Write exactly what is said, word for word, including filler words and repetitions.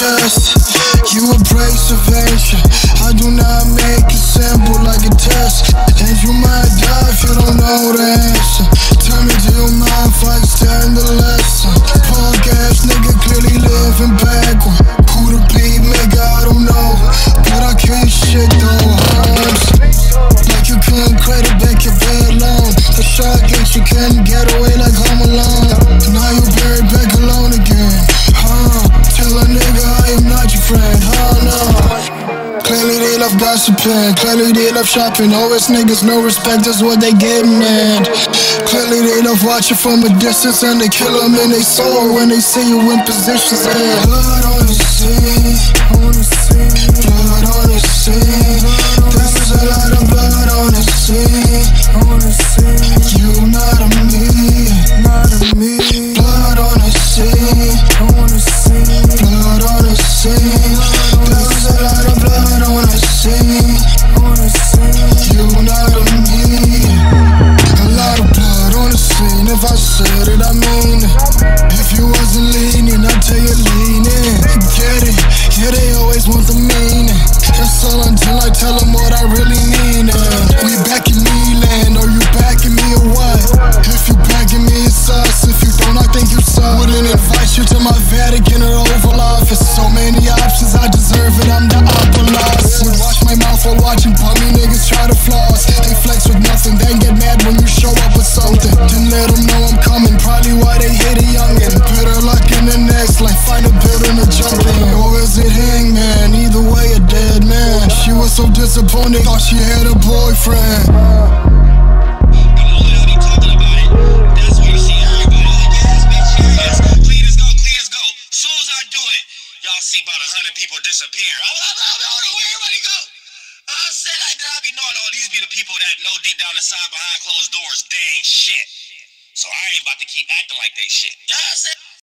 best. You abrasive, I do not make it simple like a test. And you might die if you don't know the answer. Tell me, do you mind if I extend the lesson? Punk ass nigga clearly living backward. Who to be, nigga, I don't know. But I can't shit though, Holmes. Like you couldn't credit back your bed loan. The shot gets you couldn't get away like Home Alone. Now you buried back alone again, huh? Tell a nigga I am not your friend, huh? No. Clearly they love gossiping, clearly they love shopping. Always niggas no respect, that's what they getting at. Clearly they love watching from a distance, and they kill them in their soul when they see you in positions. Yeah. Blood on the sea, blood on the sea. There's a lot of blood on the sea. You not a me, not a me. Blood on the sea, blood on the sea. There's a lot of blood on the sea. You not a me. A lot of blood on the scene. If I said it, I mean it. If you wasn't leaning, I'd tell you lean in. Get it? Yeah, they always want the meaning. That's all until I tell them what I really mean. And we back in me land, are you backing me or what? If you backing me, it's us. If you don't, I think you suck. Wouldn't invite you to my Vatican or Oval Office. So many options, I deserve it, I'm the opulence. Would watch my mouth while watching bummy niggas try to floss. They flex with nothing, then get mad when you show up with something. Then let them know I'm coming, probably why they hate a youngin'. Bitter luck in the next, like find a bit in the jungle. Or is it Hangman? Either way, a dead man. She was so disappointed, thought she had a boyfriend. See about a hundred people disappear. I, I, I don't know where everybody go. I said I, I be knowing all these be the people that know deep down inside behind closed doors they ain't shit. So I ain't about to keep acting like they shit. You know what I'm saying?